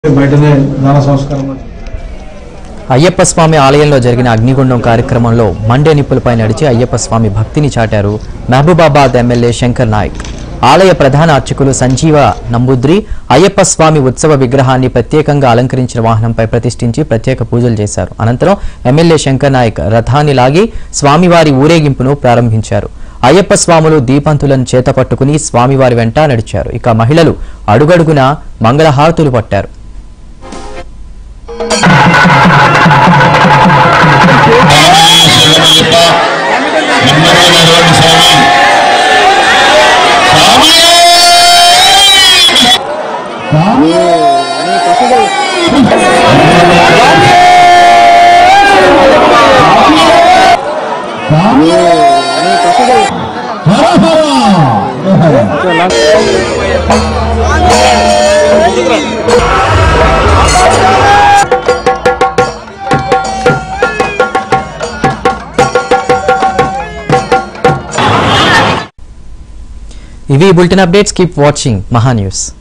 బయటనే దాన సంస్కారం. అయ్యప్ప స్వామి ఆలయంలో జరిగిన అగ్నిగుండం కార్యక్రమంలో మండే నిప్పులపై నడిచి అయ్యప్ప స్వామి భక్తిని చాటారు మహబూబాబాద్ ఎమ్మెల్యే శంకర్ నాయక్. ఆలయ ప్రధాన అర్చకులు సంజీవ నంబుద్రి అయ్యప్ప స్వామి ఉత్సవ విగ్రహాన్ని ప్రత్యేకంగా అలంకరించిన వాహనంపై ప్రతిష్ఠించి ప్రత్యేక పూజలు చేశారు. అనంతరం ఎమ్మెల్యే శంకర్ నాయక్ రథాన్ని లాగి స్వామివారి ఊరేగింపును ప్రారంభించారు. అయ్యప్ప స్వాములు దీపంతులను చేతపట్టుకుని స్వామివారి వెంట నడిచారు. ఇక మహిళలు అడుగడుగున మంగళహారతులు పట్టారు. ఇవి bulletin updates. Keep watching Maha news.